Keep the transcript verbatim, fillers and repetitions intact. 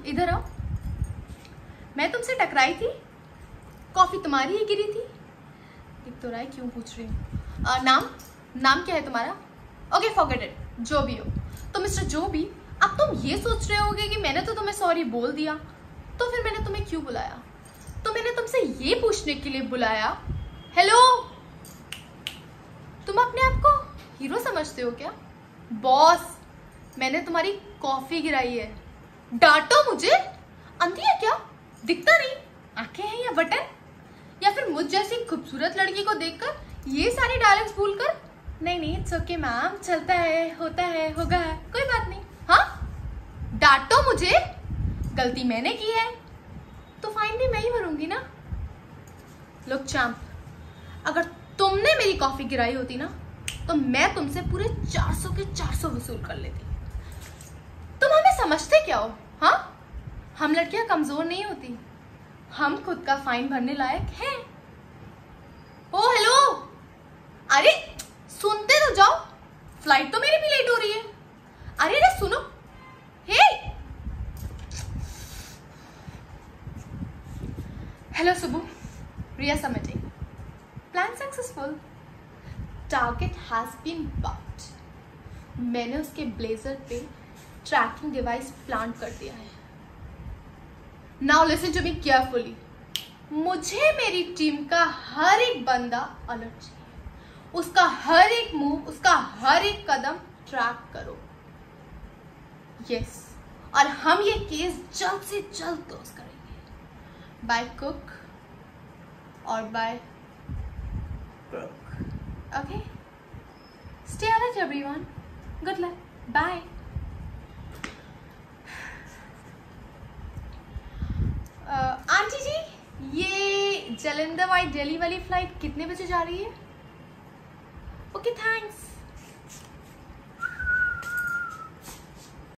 इधर आओ। मैं तुमसे टकराई थी, कॉफी तुम्हारी ही गिरी थी। दिख तो रहा है क्यों पूछ रही हूँ। नाम नाम क्या है तुम्हारा? ओके फॉरगेट इट, जो भी हो। तो मिस्टर जो भी, अब तुम ये सोच रहे होगे कि मैंने तो तुम्हें सॉरी बोल दिया, तो फिर मैंने तुम्हें क्यों बुलाया? तो मैंने तुमसे ये पूछने के लिए बुलाया, हेलो, तुम अपने आप को हीरो समझते हो क्या? बॉस, मैंने तुम्हारी कॉफी गिराई है, डांटो मुझे। अंधी है क्या? दिखता नहीं? आंखें हैं या बटन? या फिर मुझ जैसी खूबसूरत लड़की को देखकर ये सारी डायलॉग्स भूलकर, नहीं नहीं इट्स ओके मैम, चलता है, होता है, होगा है, कोई बात नहीं। हाँ, डांटो मुझे, गलती मैंने की है तो फाइन भी मैं ही भरूंगी ना। लुक चैंप, अगर तुमने मेरी कॉफी गिराई होती ना तो मैं तुमसे पूरे चार सौ के चार सौ वसूल कर लेती। तुम हमें समझते क्या हो? हाँ, हम लड़कियां कमजोर नहीं होती, हम खुद का फाइन भरने लायक हैं। ओ हेलो, अरे सुनते तो जाओ, फ्लाइट तो मेरी भी लेट हो रही है। अरे अरे सुनो, hey hello Subu, Riya submitting, plan successful, target has been bout. मैंने उसके ब्लेजर पे ट्रैकिंग डिवाइस प्लांट कर दिया है। Now listen to me carefully, मुझे मेरी टीम का हर एक बंदा अलर्ट चाहिए, उसका हर एक मूव, उसका हर एक कदम ट्रैक करो। यस, और हम ये केस जल्द से जल्द क्लोज करेंगे बाय कुक और by crook. Okay, stay alert everyone, good luck, bye. Aunty ji, ये जालंधर वाई दिल्ली वाली फ्लाइट कितने बजे जा रही है? Okay thanks.